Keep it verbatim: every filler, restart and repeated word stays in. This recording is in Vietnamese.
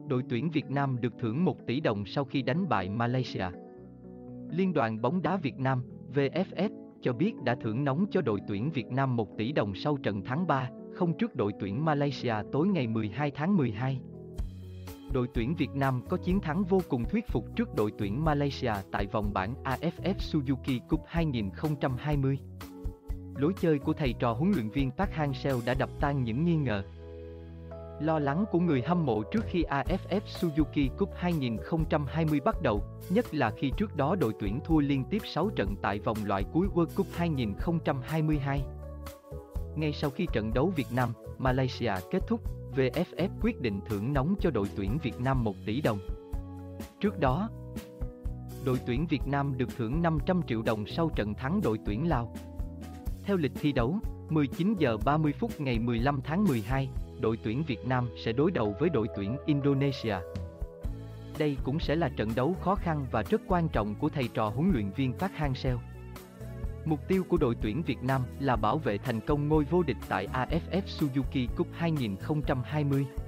Đội tuyển Việt Nam được thưởng một tỷ đồng sau khi đánh bại Malaysia. Liên đoàn bóng đá Việt Nam, vê ép ép, cho biết đã thưởng nóng cho đội tuyển Việt Nam một tỷ đồng sau trận thắng ba không trước đội tuyển Malaysia tối ngày mười hai tháng mười hai. Đội tuyển Việt Nam có chiến thắng vô cùng thuyết phục trước đội tuyển Malaysia tại vòng bảng a ép ép Suzuki Cup hai không hai không. Lối chơi của thầy trò huấn luyện viên Park Hang-seo đã đập tan những nghi ngờ, lo lắng của người hâm mộ trước khi a ép ép Suzuki Cup hai không hai không bắt đầu, nhất là khi trước đó đội tuyển thua liên tiếp sáu trận tại vòng loại cuối World Cup hai không hai hai. Ngay sau khi trận đấu Việt Nam, Malaysia kết thúc, vê ép ép quyết định thưởng nóng cho đội tuyển Việt Nam một tỷ đồng. Trước đó, đội tuyển Việt Nam được thưởng năm trăm triệu đồng sau trận thắng đội tuyển Lào. Theo lịch thi đấu, mười chín giờ ba mươi phút ngày mười lăm tháng mười hai, đội tuyển Việt Nam sẽ đối đầu với đội tuyển Indonesia. Đây cũng sẽ là trận đấu khó khăn và rất quan trọng của thầy trò huấn luyện viên Park Hang-seo. Mục tiêu của đội tuyển Việt Nam là bảo vệ thành công ngôi vô địch tại a ép ép Suzuki Cup hai không hai không.